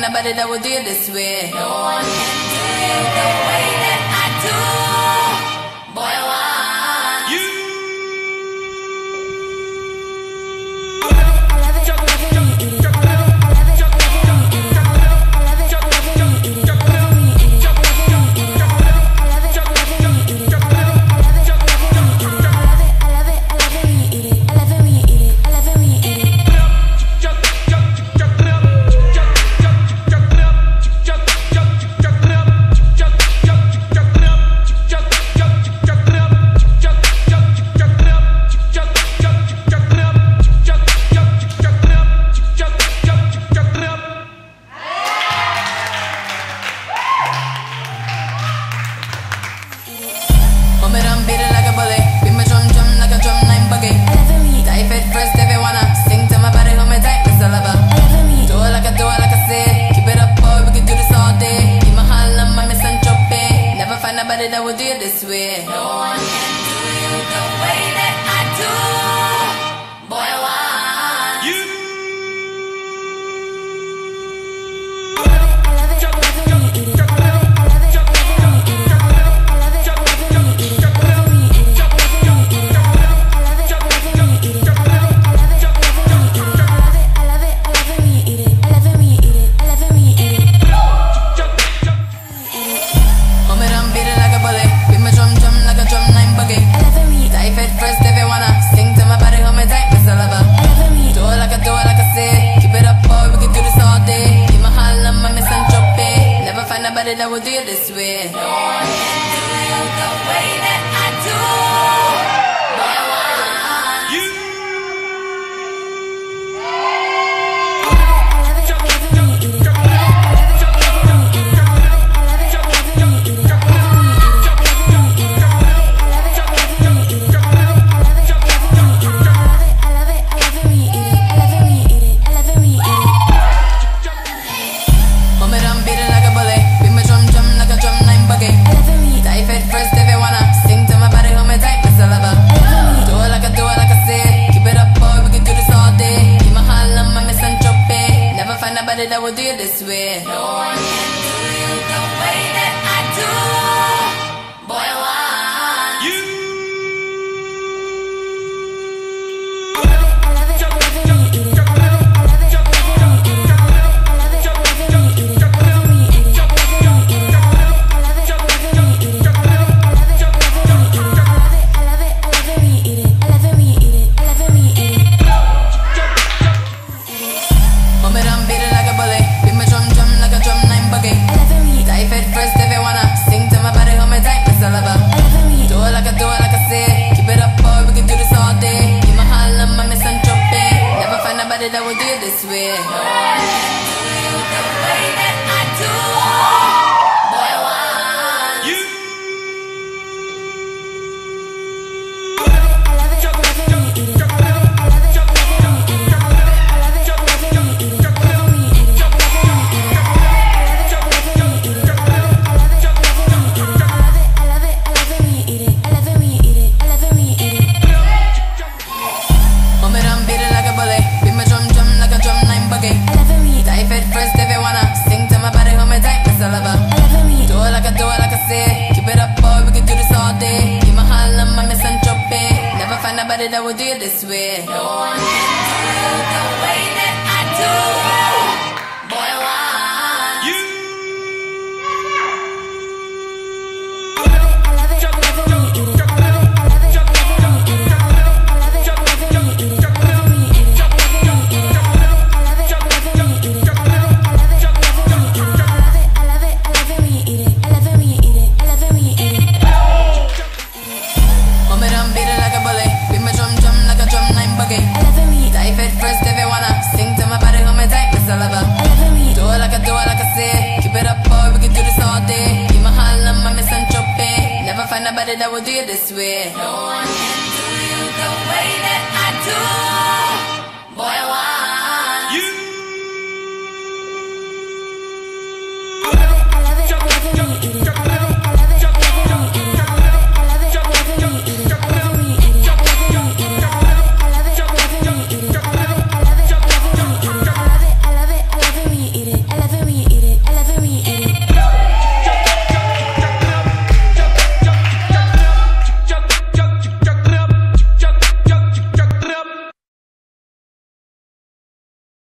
nobody that will do it this way. No one can do you the way that I do. Boy, I want you. Nobody that will do it this way. No one can do you the way that I do. Boy, I want you. Nobody that will do it this way. No one can do you the way that I do. Boy, I want you. Nobody that will do it this way. No one can do you the way that I do. Boy, I want you. That will do it this way. No one can do you the way that I do. Boy, I want you. Nobody that will do it this way. No one can do you the way that I do. Boy, I want you. Nobody that will do it this way. No one can do you the way that I do.